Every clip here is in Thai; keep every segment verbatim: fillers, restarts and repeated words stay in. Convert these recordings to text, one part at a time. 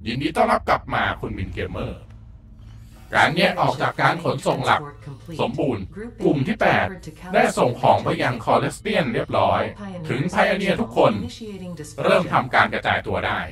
ยินดีต้อนรับกลับมาคุณมินเกมเมอร์การแยกออกจากการขนส่งหลักสมบูรณ์กลุ่มที่แปดได้ส่งของไปยังคอเลสเตียนเรียบร้อยถึงไพโอเนียร์ทุกคนเริ่มทำการกระจายตัวได้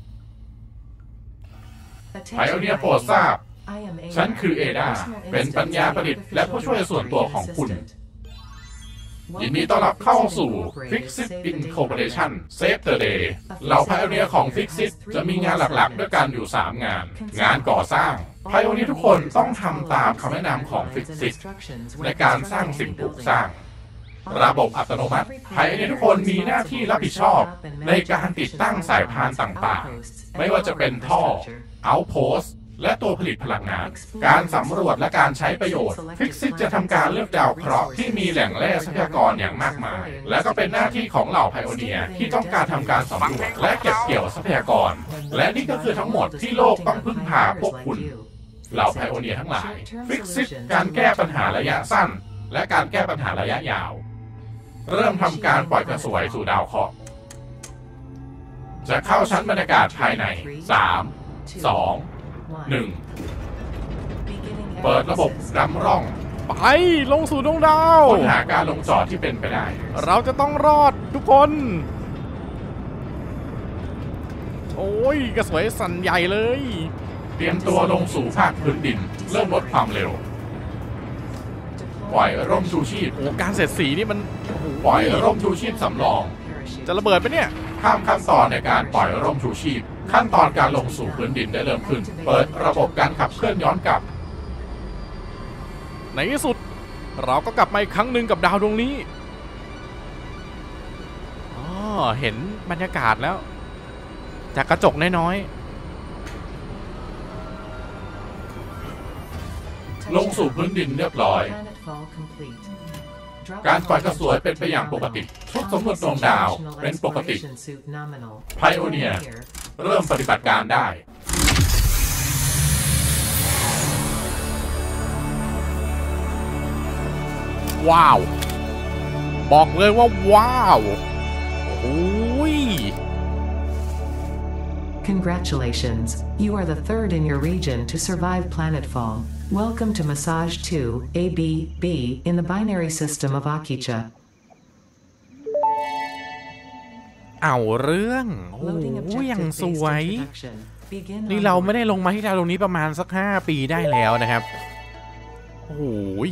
ไพโอเนียร์โปรดทราบฉันคือเอดาเป็นปัญญาประดิษฐ์และผู้ช่วยส่วนตัวของคุณยินดีต้อนรับเข้าสู่ Fixit Incorporation Save the Day เหล่าไพโอเนียร์ของ Fixit จะมีงานหลักๆด้วยกันอยู่สามงานงานก่อสร้างไพโอเนียร์ทุกคนต้องทำตามคำแนะนำของ Fixit ในการสร้างสิ่งปลูกสร้างระบบอัตโนมัติไพโอเนียร์ทุกคนมีหน้าที่รับผิดชอบในการติดตั้งสายพานต่างๆไม่ว่าจะเป็นท่อ Outpostและตัวผลิตพลังงานการสำรวจและการใช้ประโยชน์ Fixit จะทำการเลือกดาวเคราะห์ที่มีแหล่งแร่ทรัพยากรอย่างมากมายและก็เป็นหน้าที่ของเหล่าไพโอเนียร์ที่ต้องการทำการสำรวจและเก็บเกี่ยวทรัพยากรและนี่ก็คือทั้งหมดที่โลกต้องพึ่งพาพวกคุณเหล่าไพโอเนียร์ทั้งหลาย Fixit การแก้ปัญหาระยะสั้นและการแก้ปัญหาระยะยาวเริ่มทำการปล่อยกระสวยสู่ดาวเคราะห์จะเข้าชั้นบรรยากาศภายในสาม สอง หนึ่งเปิดระบบนำร่องไปลงสู่ดวงดาวค้นหาการลงจอดที่เป็นไปได้เราจะต้องรอดทุกคนโอ้ยกระสวยสั่นใหญ่เลยเตรียมตัวลงสู่ภาคพื้นดินเริ่มลดความเร็วปล่อยร่มชูชีพโอ้การเสร็จสีนี่มันปล่อยร่มชูชีพสำรองจะระเบิดไปเนี่ยข้ามขั้นตอนในการปล่อยร่มชูชีพขั้นตอนการลงสู่พื้นดินได้เริ่มขึ้นเปิดระบบการขับเคลื่อนย้อนกลับในที่สุดเราก็กลับมาอีกครั้งหนึ่งกับดาวดวงนี้อ๋อเห็นบรรยากาศแล้วจากกระจกน้อยๆลงสู่พื้นดินเรียบร้อยการปล่อยกระสวยเป็นไปอย่างปกติชุดสำรวจดวงดาวเป็นปกติไพโอเนียร์เริ่มปฏิบัติการได้ว้าวบอกเลยว่าว้าวโอ้ย Congratulations, you are the third in your region to survive planetfall. Welcome to Massage two A B B in the binary system of Akicha. เอาเรื่องโอ้ยยังสวยนี่เราไม่ได้ลงมาที่ดาวดวงนี้ประมาณสักห้าปีได้แล้วนะครับโอ้ย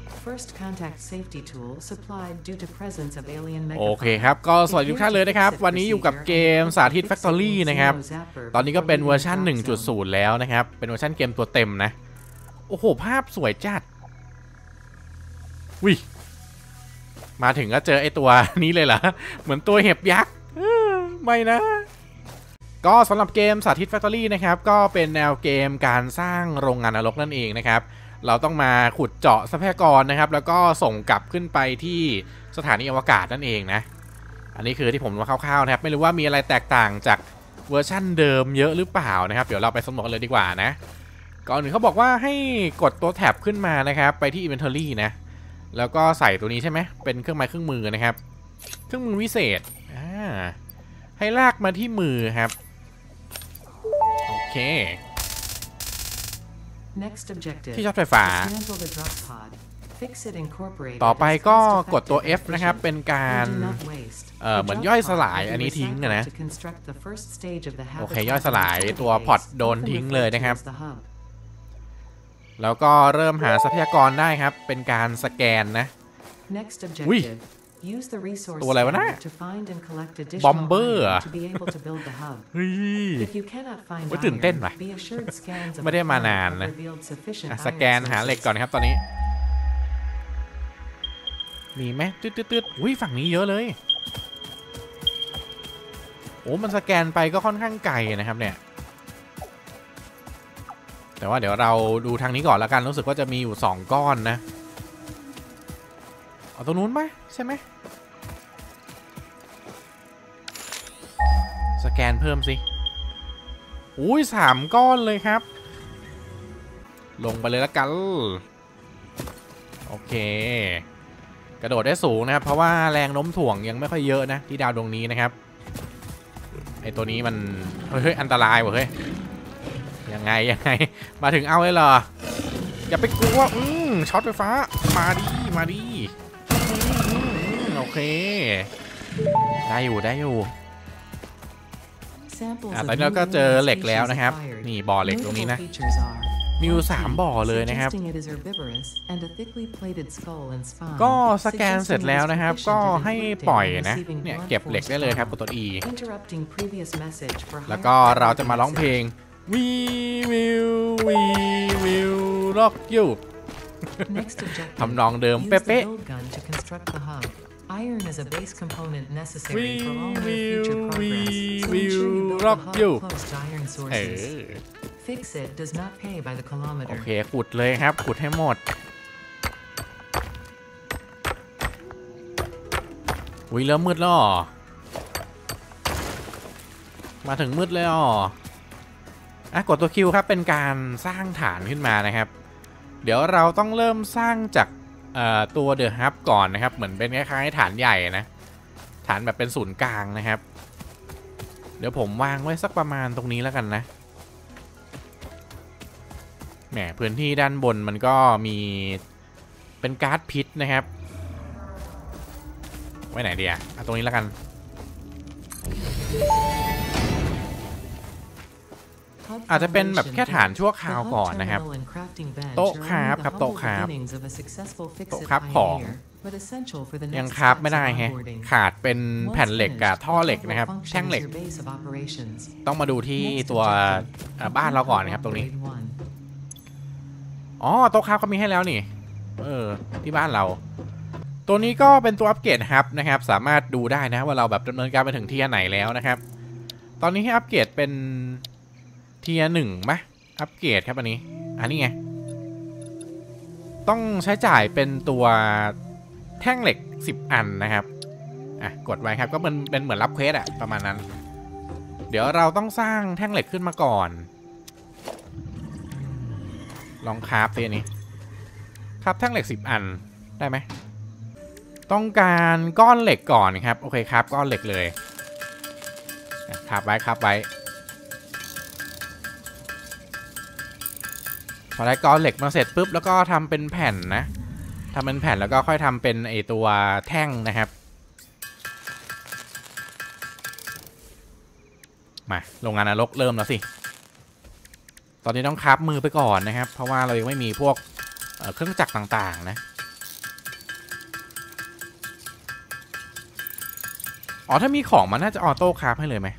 โอเคครับก็สวัสดีทุกท่านเลยนะครับวันนี้อยู่กับเกมสาธิต Factory นะครับตอนนี้ก็เป็นเวอร์ชัน หนึ่งจุดศูนย์ แล้วนะครับเป็นเวอร์ชันเกมตัวเต็มนะโอ้โหภาพสวยจัดวิมาถึงก็เจอไอตัวนี้เลยเหรอเหมือนตัวเห็บยักษ์ไม่นะก็สำหรับเกมสาธิต Factory นะครับก็เป็นแนวเกมการสร้างโรงงานนรกนั่นเองนะครับเราต้องมาขุดเจาะทรัพยากรนะครับแล้วก็ส่งกลับขึ้นไปที่สถานีอวกาศนั่นเองนะอันนี้คือที่ผมมาคร่าวๆนะครับไม่รู้ว่ามีอะไรแตกต่างจากเวอร์ชั่นเดิมเยอะหรือเปล่านะครับเดี๋ยวเราไปสำรวจกันเลยดีกว่านะก่อนอื่นเขาบอกว่าให้กดตัวแท็บขึ้นมานะครับไปที่ Inventory นะแล้วก็ใส่ตัวนี้ใช่ไหมเป็นเครื่องไม้เครื่องมือนะครับเครื่องมือวิเศษอ่าให้ลากมาที่มือครับโอเคที่ชาร์จไฟฟ้าต่อไปก็กดตัว F นะครับเป็นการเอ่อเหมือนย่อยสลายอันนี้ทิ้งนะโอเคย่อยสลายตัวพอร์ตโดนทิ้งเลยนะครับแล้วก็เริ่มหาทรัพยากรได้ครับเป็นการสแกนนะอุ้ยตัวอะไรวะนะบอมเบอร์เฮ้ยว่าตื่นเต้นว่ะไม่ได้มานานนะสแกนหาเหล็กก่อนครับตอนนี้มีไหมตืดตืดอุ้ยฝั่งนี้เยอะเลยโอ้มันสแกนไปก็ค่อนข้างไกลนะครับเนี่ยแต่ว่าเดี๋ยวเราดูทางนี้ก่อนละกันรู้สึกว่าจะมีอยู่สองก้อนนะเอาตรงนู้นไหมใช่ไหมสแกนเพิ่มสิอุ้ยสามก้อนเลยครับลงไปเลยละกันโอเคกระโดดได้สูงนะครับเพราะว่าแรงโน้มถ่วงยังไม่ค่อยเยอะนะที่ดาวดวงนี้นะครับไอตัวนี้มันเฮ้ยอันตรายว่ะเฮ้ยยังไงยังไงมาถึงเอาเลยเหรออย่าไปกลัวอืมช็อตไฟฟ้ามาดิมาดิโอเคได้อยู่ได้อยู่อ่ะตอนนี้เราก็เจอเหล็กแล้วนะครับนี่บ่อเหล็กตรงนี้นะมีอยู่สามบ่อเลยนะครับก็สแกนเสร็จแล้วนะครับก็ให้ปล่อยนะเนี่ยเก็บเหล็กได้เลยครับกดตัว E แล้วก็เราจะมาร้องเพลง We will we will rock you ทำนองเดิมเป๊ะ Iron is a base component necessary We for all your will, future progress. we So will ensure you build rock a hub you. close to iron เอ sources. อ Fix it does not pay by the โอ kilometer. เคขุดเลยครับขุดให้หมดอุ้ยเริ่มมืดแล้วเหรอมาถึงมืดเลยอ๋ออ่ะกดตัวคิวครับเป็นการสร้างฐานขึ้นมานะครับเดี๋ยวเราต้องเริ่มสร้างจากตัวเดอะฮับก่อนนะครับเหมือนเป็นคล้ายๆฐานใหญ่นะฐานแบบเป็นศูนย์กลางนะครับเดี๋ยวผมวางไว้สักประมาณตรงนี้แล้วกันนะแหมพื้นที่ด้านบนมันก็มีเป็นก๊าซพิษนะครับไว้ไหนดีอ่ะเอาตรงนี้แล้วกันอาจจะเป็นแบบแค่ฐานชั่วคราวก่อนนะครับโต๊ะคราฟครับโต๊ะคราฟโต๊ะคราฟของยังคราฟไม่ได้แฮะขาดเป็นแผ่นเหล็กกับท่อเหล็กนะครับแท่งเหล็กต้องมาดูที่ตัวบ้านเราก่อนนะครับตรงนี้อ๋อโต๊ะคราฟเขามีให้แล้วนี่เออที่บ้านเราตัวนี้ก็เป็นตัวอัปเกรดฮับนะครับสามารถดูได้นะว่าเราแบบดำเนินการไปถึงที่ไหนแล้วนะครับตอนนี้ให้อัปเกรดเป็นเทียร์หนึ่งไหมอัปเกรดครับอันนี้อันนี้ไงต้องใช้จ่ายเป็นตัวแท่งเหล็กสิบอันนะครับอ่ะกดไว้ครับก็เป็นเป็นเหมือนรับเควสอะประมาณนั้นเดี๋ยวเราต้องสร้างแท่งเหล็กขึ้นมาก่อนลองคราฟตัวนี้คราฟแท่งเหล็กสิบอันได้ไหมต้องการก้อนเหล็กก่อนครับโอเคครับก้อนเหล็กเลยคราฟไว้คราฟไว้พอได้ก้อนเหล็กมาเสร็จปุ๊บแล้วก็ทำเป็นแผ่นนะทำเป็นแผ่นแล้วก็ค่อยทำเป็นไอตัวแท่งนะครับมาโรงงานนรกเริ่มแล้วสิตอนนี้ต้องคราฟมือไปก่อนนะครับเพราะว่าเรายังไม่มีพวกเครื่องจักรต่างๆนะอ๋อถ้ามีของมันน่าจะออโต้คราฟให้เลยไหม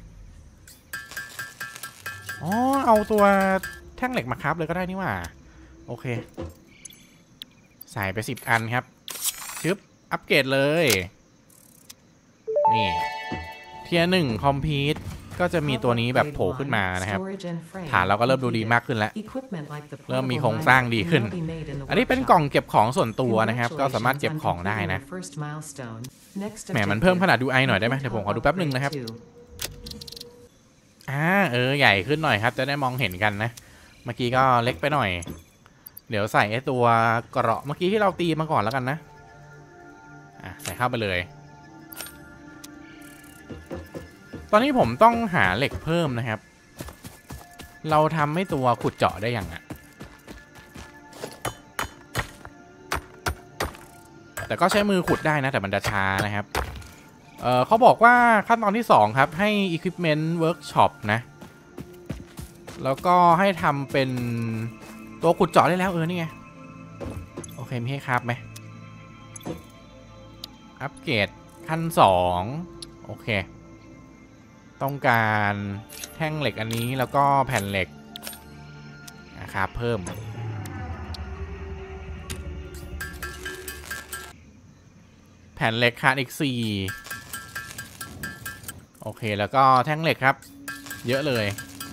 อ๋อเอาตัวแท่งเหล็กมาคราฟเลยก็ได้นี่ว่าโอเคใส่ไปสิบอันครับชึบอัปเกรดเลยนี่เทียร์หนึ่งคอมพิวต์ก็จะมีตัวนี้แบบโผล่ขึ้นมานะครับฐานเราก็เริ่มดูดีมากขึ้นแล้วเริ่มมีโครงสร้างดีขึ้นอันนี้เป็นกล่องเก็บของส่วนตัวนะครับก็สามารถเก็บของได้นะแหมมันเพิ่มขนาดดูไอหน่อยได้ไหมเดี๋ยวผมขอดูแป๊บนึงนะครับอ่าเออใหญ่ขึ้นหน่อยครับจะได้มองเห็นกันนะเมื่อกี้ก็เล็กไปหน่อยเดี๋ยวใส่ไอ้ตัวเกราะเมื่อกี้ที่เราตีมาก่อนแล้วกันนะอ่ะใส่เข้าไปเลยตอนนี้ผมต้องหาเหล็กเพิ่มนะครับเราทำให้ตัวขุดเจาะได้ยังอ่ะแต่ก็ใช้มือขุดได้นะแต่มันจะช้านะครับเออเขาบอกว่าขั้นตอนที่สองครับให้ Equipment Workshop นะแล้วก็ให้ทำเป็นตัวขุดเจาะได้แล้วเออนี่ไงโอเคมีให้ครับไหมอัปเกรดขั้นสองโอเคต้องการแท่งเหล็กอันนี้แล้วก็แผ่นเหล็กนะครับเพิ่มแผ่นเหล็กขาดอีกสี่โอเคแล้วก็แท่งเหล็กครับเยอะเลย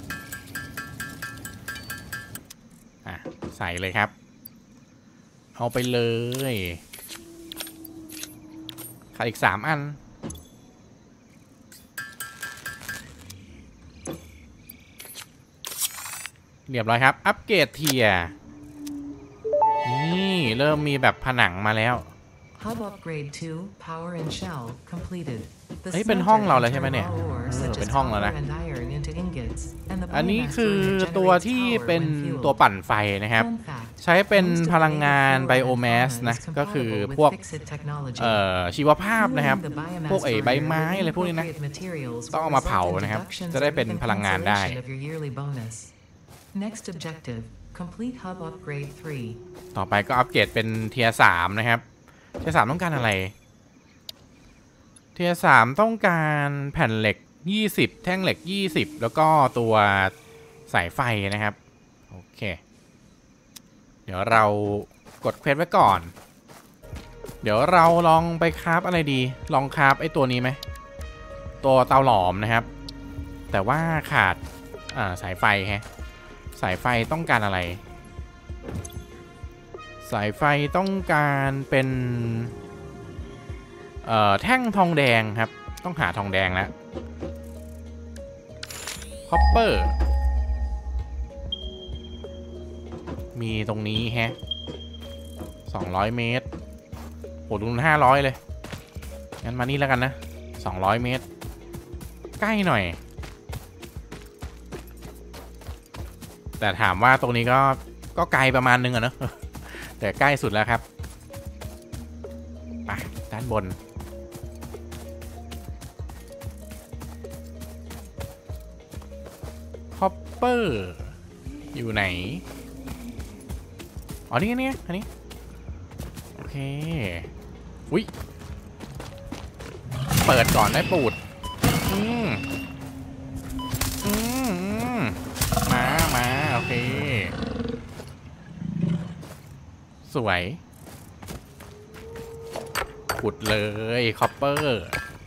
อ่ะใส่เลยครับเอาไปเลยขาดอีกสามอันเรียบร้อยครับอัปเกรดเทียร์นี่เริ่มมีแบบผนังมาแล้วเฮ้ยเป็นห้องเราเลยใช่ไหมเนี่ยเออเป็นห้องแล้วนะอันนี้คือตัวที่เป็นตัวปั่นไฟนะครับใช้เป็นพลังงานไบโอแมสนะก็คือพวกเอ่อชีวภาพนะครับพวกไอ้ใบไม้อะไรพวกนี้นะต้องเอามาเผานะครับจะได้เป็นพลังงานได้ต่อไปก็อัปเกรดเป็นเทียร์สามนะครับเทียร์สามต้องการอะไรเทียร์สามต้องการแผ่นเหล็กยี่สิบแท่งเหล็กยี่สิบแล้วก็ตัวสายไฟนะครับโอเคเดี๋ยวเรากดเควสไว้ก่อนเดี๋ยวเราลองไปคราฟอะไรดีลองคราฟไอ้ตัวนี้ไหมตัวเตาหลอมนะครับแต่ว่าขาดอ่าสายไฟฮะสายไฟต้องการอะไรสายไฟต้องการเป็นเอ่อแท่งทองแดงครับต้องหาทองแดงแล้วคอปเปอร์มีตรงนี้แฮะสองร้อยเมตรโหดูห้าร้อยเลยงั้นมานี่แล้วกันนะสองร้อยเมตรใกล้หน่อยแต่ถามว่าตรงนี้ก็ก็ไกลประมาณนึงอะเนอะแต่ใกล้สุดแล้วครับไปด้านบนคอปเปอร์อยู่ไหนอ๋อนี่นี่อันนี้โอเคอุ้ยเปิดก่อนได้ปูดอืมอืมมามาโอเคสวยขุดเลยคอปเปอร์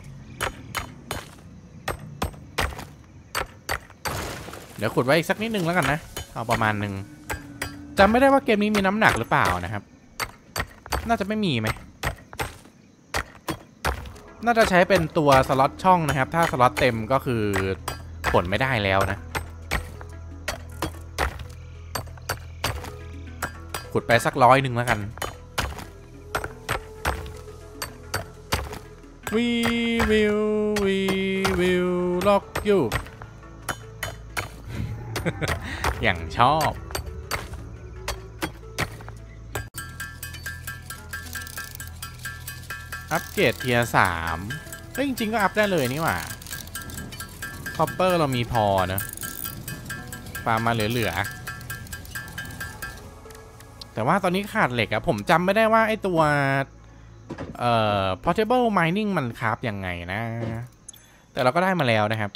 เดี๋ยวขุดไว้อีกสักนิดนึงแล้วกันนะเอาประมาณหนึ่งจำไม่ได้ว่าเกมนี้มีน้ำหนักหรือเปล่านะครับน่าจะไม่มีไหมน่าจะใช้เป็นตัวสล็อตช่องนะครับถ้าสล็อตเต็มก็คือผลไม่ได้แล้วนะขุดไปสักร้อยหนึ่งแล้วกัน We will we will lock you อย่างชอบอัปเกรดเทียร์สามเฮ้ยจริงๆก็อัพได้เลยนี่หว่าคอปเปอร์เรามีพอเนอะฟาร์มมาเหลือๆแต่ว่าตอนนี้ขาดเหล็กอะผมจำไม่ได้ว่าไอตัวเอ่อ portable mining มันคราฟยังไงนะแต่เราก็ได้มาแล้วนะครับ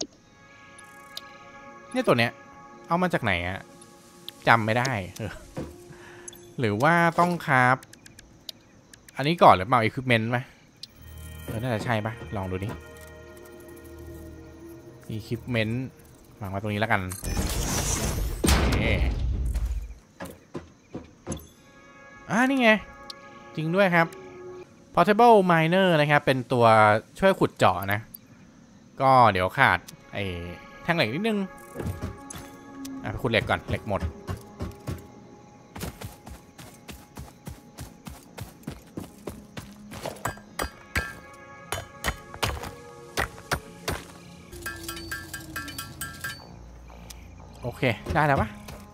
เนี่ยตัวเนี้ยเอามาจากไหนอะจำไม่ได้หรือว่าต้องคราฟอันนี้ก่อนหรือเปล่า equipment ไหมเออน่าจะใช่ปะลองดูดิ equipment วางไว้ตรงนี้แล้วกันโอเคอ่านี่ไงจริงด้วยครับ portable miner นะครับเป็นตัวช่วยขุดเจาะนะก็เดี๋ยวขาดไอ้แท่งเหล็กนิดนึงอ่ะขุดเหล็กก่อนเหล็กหมดโอเคได้แล้วปะ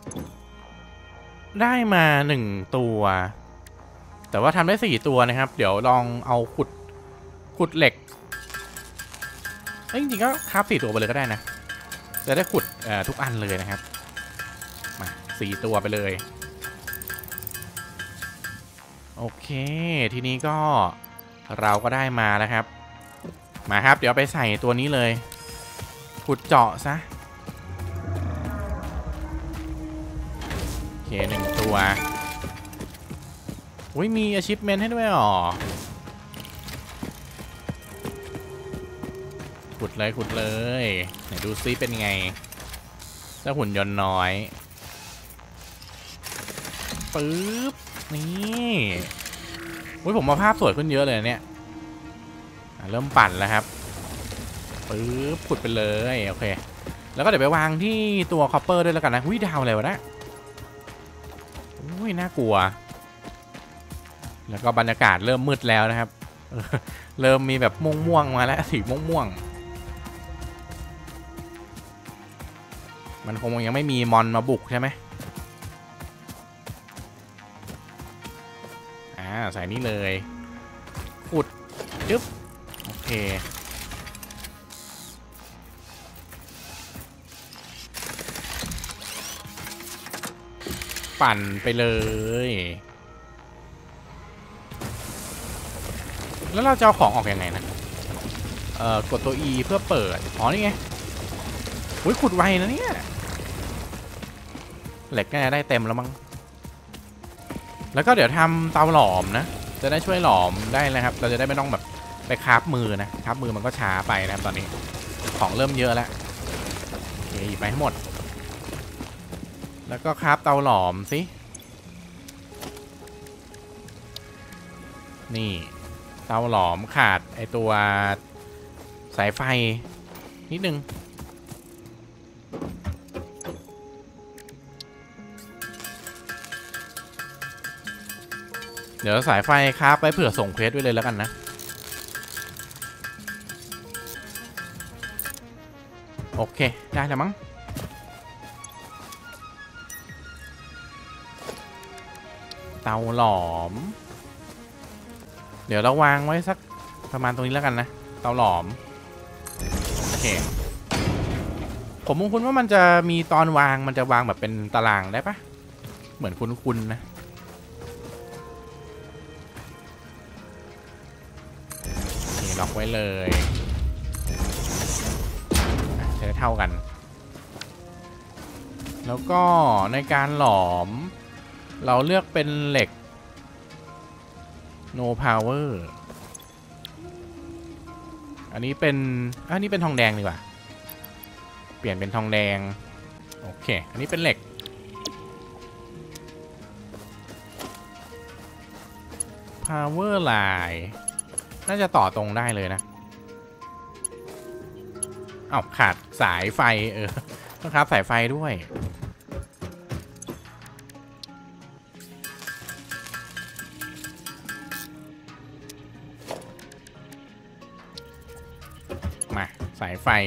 ได้มาหนึ่งตัวแต่ว่าทำได้สี่ตัวนะครับเดี๋ยวลองเอาขุดขุดเหล็กเอ้ยจริงๆก็คราฟสี่ตัวไปเลยก็ได้นะจะได้ขุดเอ่อทุกอันเลยนะครับมาสี่ตัวไปเลยโอเคทีนี้ก็เราก็ได้มาแล้วครับมาครับเดี๋ยวไปใส่ตัวนี้เลยขุดเจาะซะโอเคหนึ่งตัวอุ้ยมี achievement ให้ด้วยหรอขุดเลยขุดเลยไหนดูซิเป็นไงเจ้าหุ่นยนต์น้อยปึ๊บนี่อุ้ยผมมาภาพสวยขึ้นเยอะเลยเนี่ยเริ่มปั่นแล้วครับปึ๊บขุดไปเลยโอเคแล้วก็เดี๋ยวไปวางที่ตัวคอปเปอร์ด้วยแล้วกันนะอุ้ยดาวอะไรวะนะอุ้ยน่ากลัวแล้วก็บรรยากาศเริ่มมืดแล้วนะครับเริ่มมีแบบม่วงๆมาแล้วสีม่วงๆมันคงยังไม่มีมอนมาบุกใช่ไหมอ่าใส่นี่เลยขุดจึ๊บโอเคปั่นไปเลยแล้วเราจะเอาของออกยังไงนะเอ่อกดตัว E เพื่อเปิดอ๋อนี่ไงอุ้ยขุดไวนะเนี่ยเหล็กน่าจะได้เต็มแล้วมั้งแล้วก็เดี๋ยวทำเตาหลอมนะจะได้ช่วยหลอมได้เลยครับเราจะได้ไม่ต้องแบบไปคราฟมือนะคราฟมือมันก็ช้าไปนะครับตอนนี้ของเริ่มเยอะแล้วโอเคหยิบไปให้หมดแล้วก็คราฟเตาหลอมสินี่เตาหลอมขาดไอตัวสายไฟนิดนึงเดี๋ยวสายไฟคราฟไปเผื่อส่งเควสด้วยเลยแล้วกันนะโอเคได้แล้วมั้งเตาหลอมเดี๋ยวเราวางไว้สักประมาณตรงนี้แล้วกันนะเตาหลอมโอเคผมมองคุณว่ามันจะมีตอนวางมันจะวางแบบเป็นตารางได้ปะเหมือนคุ้นๆนะนี่ล็อกไว้เลยใช้เท่ากันแล้วก็ในการหลอมเราเลือกเป็นเหล็ก no power อันนี้เป็นอันนี้เป็นทองแดงดีกว่าเปลี่ยนเป็นทองแดงโอเคอันนี้เป็นเหล็ก power line น่าจะต่อตรงได้เลยนะอ้าวขาดสายไฟเออต้องครับสายไฟด้วยมาสายไฟ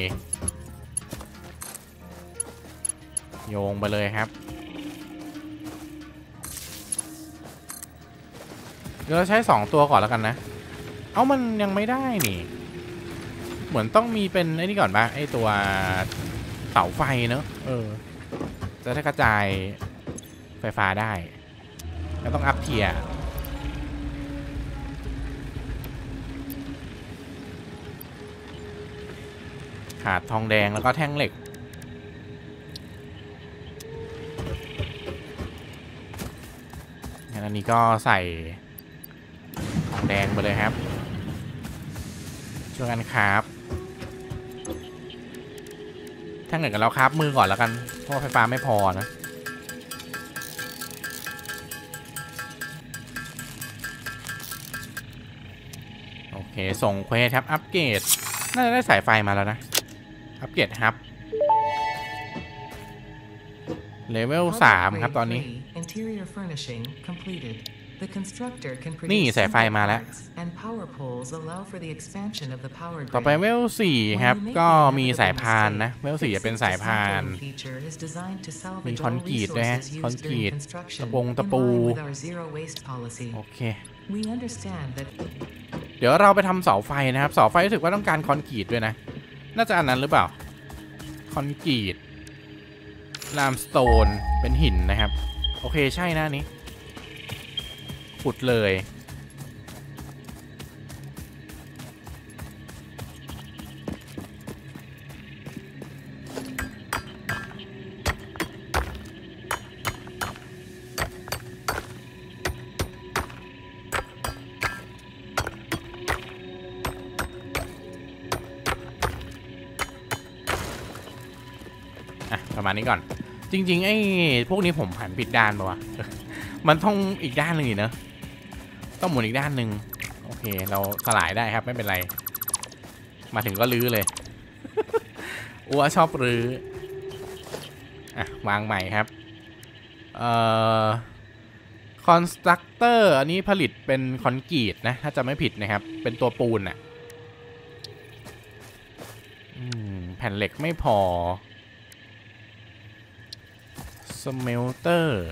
โยงไปเลยครับเดี๋ยวเราใช้สองตัวก่อนแล้วกันนะเอ้ามันยังไม่ได้นี่เหมือนต้องมีเป็นไอ้นี่ก่อนป่ะไอ้ตัวเสาไฟเนอะเออจะได้กระจายไฟฟ้าได้แล้วต้องอัพเทียร์ขาดทองแดงแล้วก็แท่งเหล็กงั้นอันนี้ก็ใส่ทองแดงไปเลยครับช่วยกันครับถ้าเกิดกันเราครับมือก่อนแล้วกันเพราะไฟฟ้าไม่พอนะโอเคส่งเควสครับอัปเกรดน่าจะได้สายไฟมาแล้วนะอัปเกรดฮับเลเวลสามครับตอนนี้นี่สายไฟมาแล้วต่อไปเวลสี่ครับก็มีสายพานนะเวลสี่จะเป็นสายพานมีคอนกรีตด้วยฮะคอนกรีตตะปงตะปูโอเคเดี๋ยวเราไปทำเสาไฟนะครับเสาไฟรู้สึกว่าต้องการคอนกรีตด้วยนะน่าจะอันนั้นหรือเปล่าคอนกรีตลามสโตนเป็นหินนะครับโอเคใช่นะนี้ขุดเลยอ่ะประมาณนี้ก่อนจริงๆไอ้พวกนี้ผมหันผิดด้านป่ะวะ มันต้องอีกด้านหนึ่งอีกเนอะต้องหมุนอีกด้านหนึ่งโอเคเราสลายได้ครับไม่เป็นไรมาถึงก็ลื้อเลย อัวชอบรื้ออ่ะวางใหม่ครับเอ่อคอนสตรักเตอร์อันนี้ผลิตเป็นคอนกรีตนะถ้าจะไม่ผิดนะครับเป็นตัวปูนอ่ะแผ่นเหล็กไม่พอสเมลเตอร์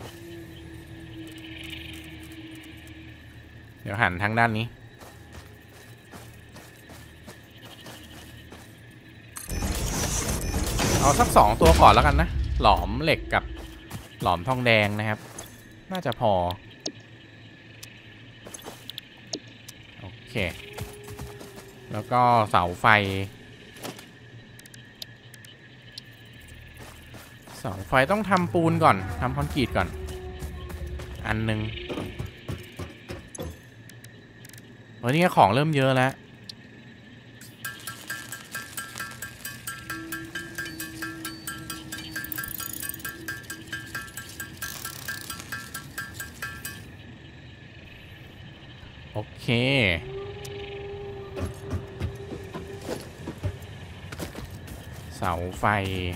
เดี๋ยวหันทางด้านนี้เอาสักสองตัวก่อนแล้วกันนะหลอมเหล็กกับหลอมทองแดงนะครับน่าจะพอโอเคแล้วก็เสาไฟเสาไฟต้องทำปูนก่อนทำคอนกรีตก่อนอันหนึ่งวันนี้ของเริ่มเยอะแล้วโอเคเสาไฟ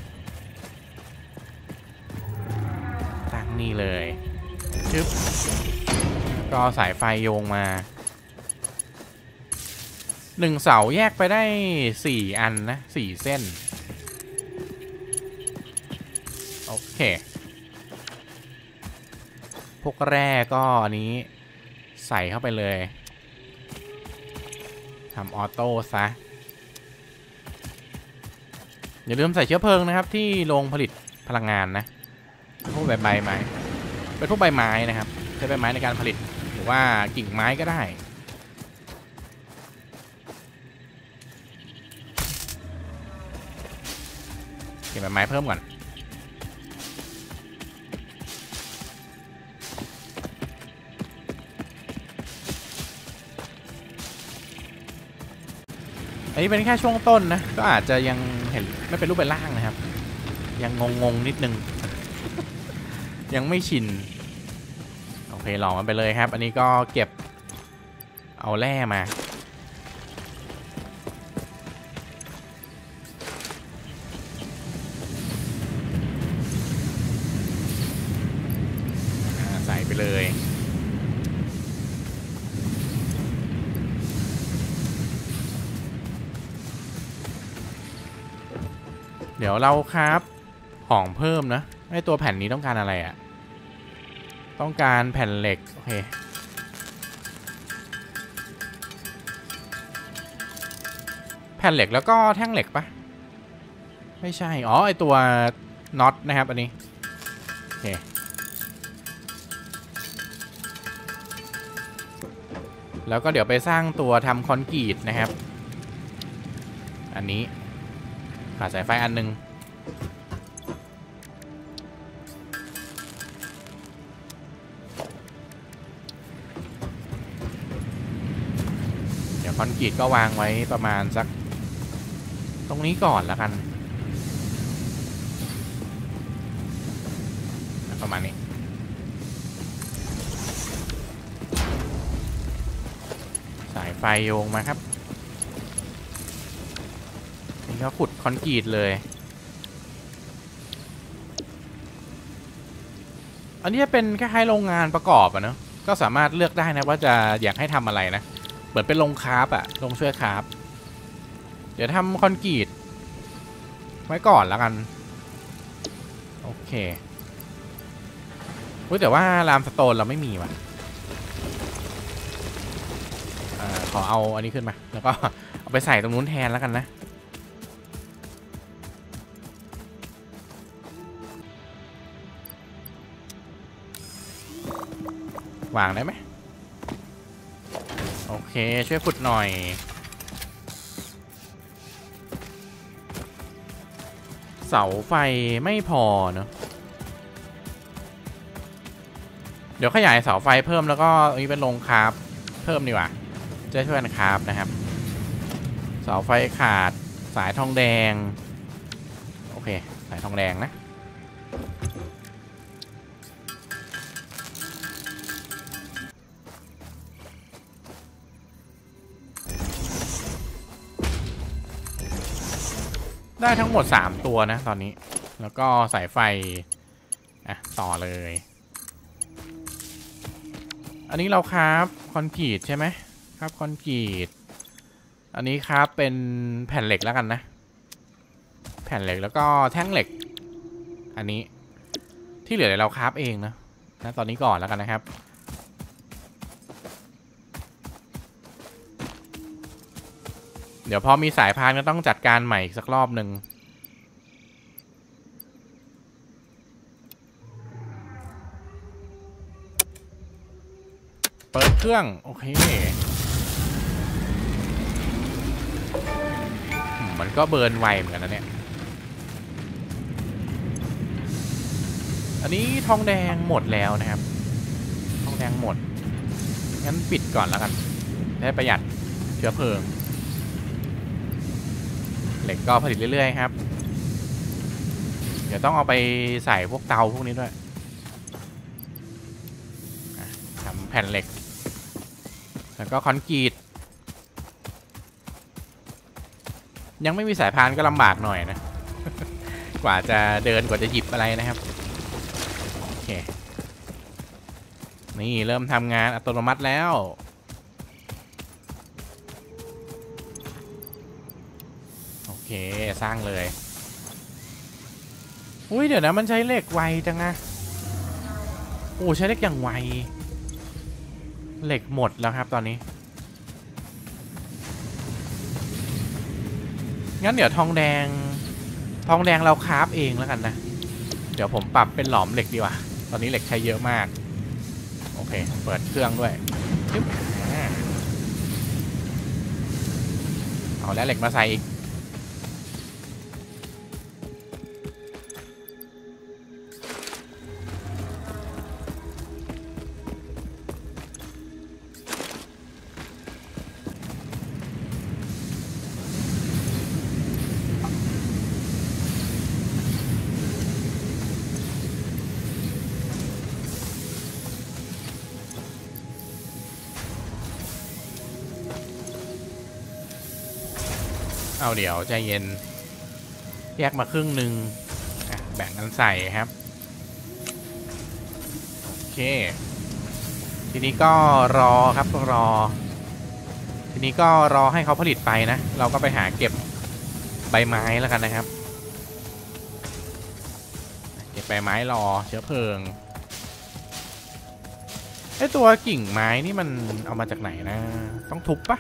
ตั้งนี่เลยชึบก็สายไฟโยงมาหนึ่งเสาแยกไปได้สี่อันนะสี่เส้นโอเคพวกแร่ก็อันนี้ใส่เข้าไปเลยทำออโต้ซะอย่าลืมใส่เชื้อเพลิงนะครับที่โรงผลิตพลังงานนะพวกใบใบไม้เป็นพวกใบไม้นะครับใช้ใบไม้ในการผลิตหรือว่ากิ่งไม้ก็ได้เก็บใบไม้เพิ่มก่อนอันนี้เป็นแค่ช่วงต้นนะก็อาจจะยังเห็นไม่เป็นรูปเป็นร่างนะครับยังงงๆนิดนึง ยังไม่ชินโอเคลองมันไปเลยครับอันนี้ก็เก็บเอาแร่มาใส่ไปเลยเดี๋ยวเราครับของเพิ่มนะไอตัวแผ่นนี้ต้องการอะไรอะต้องการแผ่นเหล็กโอเคแผ่นเหล็กแล้วก็แท่งเหล็กปะไม่ใช่อ๋อไอตัวน็อตนะครับอันนี้โอเคแล้วก็เดี๋ยวไปสร้างตัวทำคอนกรีตนะครับอันนี้ขาดสายไฟอันหนึ่งเดี๋ยวคอนกรีตก็วางไว้ประมาณสักตรงนี้ก่อนแล้วกันประมาณนี้สายไฟโยงมาครับนี่ก็ขุดคอนกรีตเลยอันนี้จะเป็นคล้ายๆโรงงานประกอบอะเนาะก็สามารถเลือกได้นะว่าจะอยากให้ทำอะไรนะเหมือนเป็นโรงคราฟอะโรงช่วยคราฟเดี๋ยวทำคอนกรีตไว้ก่อนแล้วกันโอเคแต่ว่าลามสโตนเราไม่มีว่ะอ่าขอเอาอันนี้ขึ้นมาแล้วก็เอาไปใส่ตรงนู้นแทนแล้วกันนะวางได้ไหมโอเคช่วยขุดหน่อยเสาไฟไม่พอเนอะเดี๋ยวขยายเสาไฟเพิ่มแล้วก็อันนี้เป็นโรงคราฟเพิ่มดีกว่าจะช่วยกันคราฟนะครับเสาไฟขาดสายทองแดงโอเคสายทองแดงนะได้ทั้งหมดสามตัวนะตอนนี้แล้วก็สายไฟอ่ะต่อเลยอันนี้เราครับคอนกรีตใช่ไหมครับคอนกรีตอันนี้ครับเป็นแผ่นเหล็กแล้วกันนะแผ่นเหล็กแล้วก็แท่งเหล็กอันนี้ที่เหลือเราคราฟเองนะนะตอนนี้ก่อนแล้วกันนะครับเดี๋ยวพอมีสายพานก็ต้องจัดการใหม่อีกสักรอบหนึ่งเปิดเครื่องโอเคมันก็เบิร์นไวเหมือนกันนะเนี่ยอันนี้ทองแดงหมดแล้วนะครับทองแดงหมดงั้นปิดก่อนแล้วกันได้ประหยัดเชื้อเพลิงเหล็กก็ผลิตเรื่อยๆครับเดี๋ยวต้องเอาไปใส่พวกเตาพวกนี้ด้วยทำแผ่นเหล็กแล้วก็คอนกรีตยังไม่มีสายพานก็ลำบากหน่อยนะ กว่าจะเดินกว่าจะหยิบอะไรนะครับโอเคนี่เริ่มทำงานอัตโนมัติแล้วโอเคสร้างเลยอุ้ยเดี๋ยวนะมันใช้เหล็กไวจังอะโอ้ใช้เหล็กอย่างไวเหล็กหมดแล้วครับตอนนี้งั้นเดี๋ยวทองแดงทองแดงเราคราฟเองแล้วกันนะเดี๋ยวผมปรับเป็นหลอมเหล็กดีกว่าตอนนี้เหล็กใช้เยอะมากโอเคเปิดเครื่องด้วยเอาแล้วเหล็กมาใส่อีกเอาเดี๋ยวใจเย็นแยกมาครึ่งหนึ่งแบ่งกันใส่ครับโอเคทีนี้ก็รอครับรอทีนี้ก็รอให้เขาผลิตไปนะเราก็ไปหาเก็บใบไม้แล้วกันนะครับเก็บใบไม้รอเชื้อเพลิงไอตัวกิ่งไม้นี่มันเอามาจากไหนนะต้องทุบปะ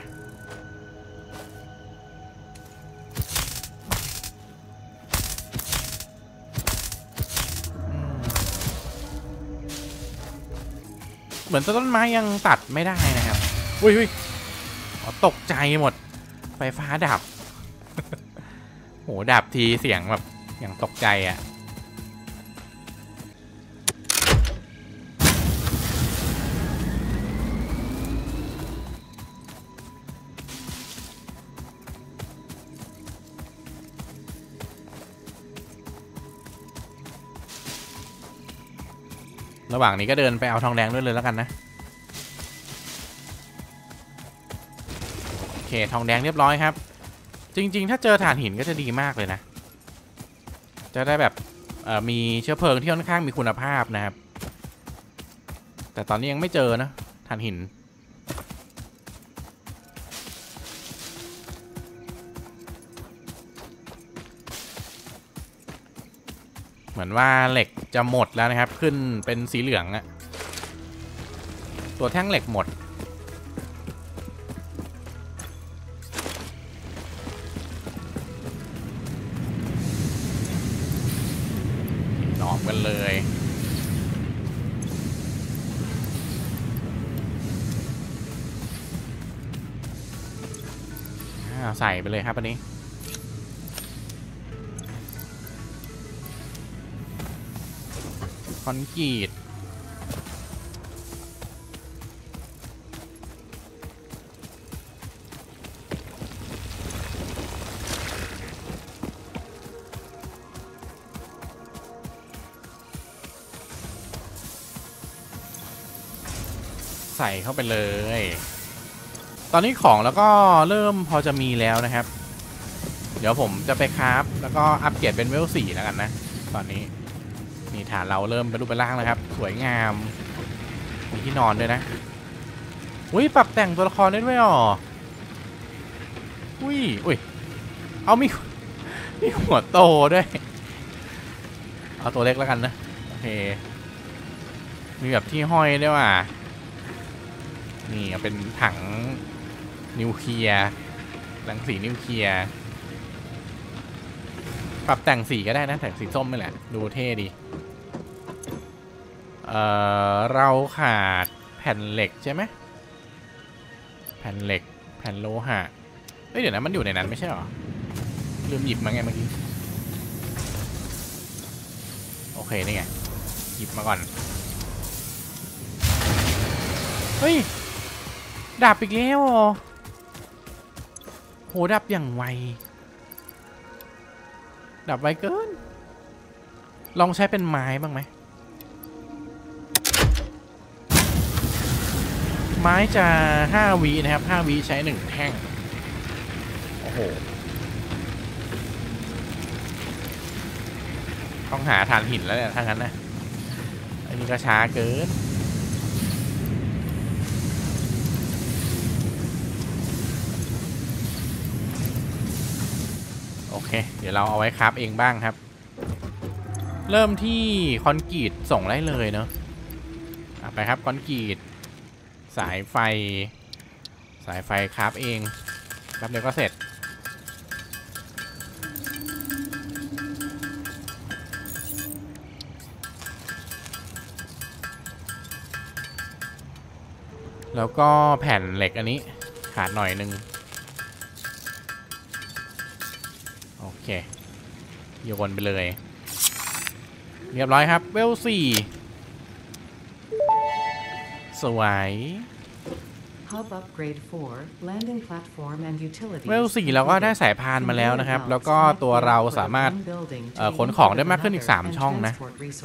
เหมือนต้นไม้ยังตัดไม่ได้นะครับอุ้ยอุ้ยตกใจหมดไฟฟ้าดับ โหดับทีเสียงแบบอย่างตกใจอ่ะระหว่างนี้ก็เดินไปเอาทองแดงด้วยเลยแล้วกันนะโอเคทองแดงเรียบร้อยครับจริงๆถ้าเจอถ่านหินก็จะดีมากเลยนะจะได้แบบมีเชื้อเพลิงที่ค่อนข้างมีคุณภาพนะครับแต่ตอนนี้ยังไม่เจอนะถ่านหินเหมือนว่าเหล็กจะหมดแล้วนะครับขึ้นเป็นสีเหลืองอะตัวแท่งเหล็กหมดหลอมกันเลยใส่ไปเลยครับอันนี้คอนกรีตใส่เข้าไปเลยตอนนี้ของแล้วก็เริ่มพอจะมีแล้วนะครับเดี๋ยวผมจะไปคราฟแล้วก็อัปเกรดเป็นเวลสี่แล้วกันนะตอนนี้นี่ฐานเราเริ่มเป็นรูปเป็นร่างแล้วครับสวยงามมีที่นอนด้วยนะอุ้ยปรับแต่งตัวละครได้ด้วยอ๋ออุ้ยอุ้ยเอามีมีหัวโตด้วยเอาตัวเล็กแล้วกันนะโอเคมีแบบที่ห้อยด้วยว่ะนี่เป็นถังนิวเคลียร์รังสีนิวเคลียร์ปรับแต่งสีก็ได้นะแต่งสีส้มนี่แหละดูเท่ดีเอ่อเราขาดแผ่นเหล็กใช่ไหมแผ่นเหล็กแผ่นโลหะเฮ้ยเดี๋ยวนะมันอยู่ในนั้นไม่ใช่หรอลืมหยิบมาไงเมื่อกี้โอเคนี่ไงหยิบมาก่อนเฮ้ยดับอีกแล้วโหดับอย่างไวดับไวเกินลองใช้เป็นไม้บ้างไหมไม้จะห้าวินะครับห้าวิใช้หนึ่งแท่งโอ้โหต้องหาถ่านหินแล้วเนี่ยถ้างั้นนะอันนี้ก็ช้าเกินโอเคเดี๋ยวเราเอาไว้คราฟเองบ้างครับเริ่มที่คอนกรีตส่งได้เลยเนาะไปครับคอนกรีตสายไฟสายไฟคราฟเองแป๊บเดียวก็เสร็จแล้วก็แผ่นเหล็กอันนี้ขาดหน่อยนึงโอเคโยนไปเลยเรียบร้อยครับเวลสี่สวยเวลสี่เราก็ได้สายพานมาแล้วนะครับแล้วก็ตัวเราสามารถขนของได้มากขึ้นอีกสามช่องนะ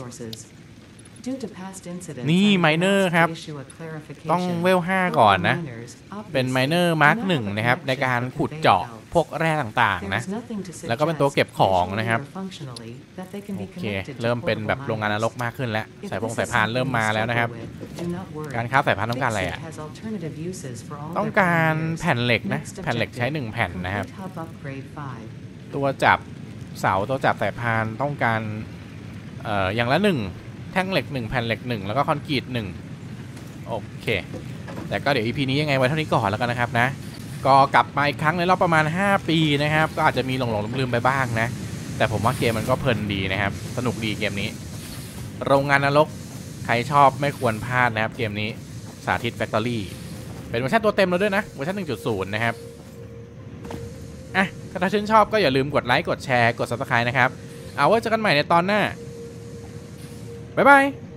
นี่ไมเนอร์ครับต้องเวลห้าก่อนนะเป็นไมเนอร์มาร์คหนึ่งนะครับในการขุดเจาะพวกแร่ต่างๆนะแล้วก็เป็นตัวเก็บของนะครับโอเคเริ่มเป็นแบบโรงงานนรกมากขึ้นแล้วสายพงสายพานเริ่มมาแล้วนะครับการค้าสายพานต้องการอะไรอ่ะต้องการแผ่นเหล็กนะแผ่นเหล็กใช้หนึ่งแผ่นนะครับตัวจับเสาตัวจับสายพานต้องการเอ่ออย่างละหนึ่งแท่งเหล็กหนึ่งแผ่นเหล็กหนึ่งแล้วก็คอนกรีตหนึ่งโอเคแต่ก็เดี๋ยว อี พี นี้ยังไงไว้เท่านี้ก่อนแล้วกันนะครับนะก็กลับมาอีกครั้งในรอบประมาณห้าปีนะครับก็อาจจะมีหลงๆลืมๆไปบ้างนะแต่ผมว่าเกมมันก็เพลินดีนะครับสนุกดีเกมนี้โรงงานนรกใครชอบไม่ควรพลาดนะครับเกมนี้สาธิตแฟคทอรี่เป็นเวอร์ชันตัวเต็มแล้วด้วยนะเวอร์ชัน หนึ่งจุดศูนย์ นะครับอ่ะถ้าชื่นชอบก็อย่าลืมกดไลค์กดแชร์กด ซับสไครบ์ นะครับเอาไว้เจอกันใหม่ในตอนหน้าบ๊ายบาย